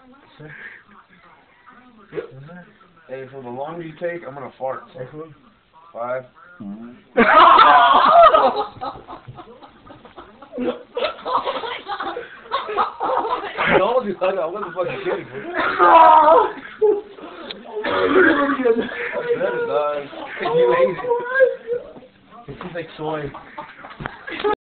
Hey, so the longer you take, I'm gonna fart. 5. I told you, I wasn't fucking kidding. That is nice. You ate it. It tastes like soy.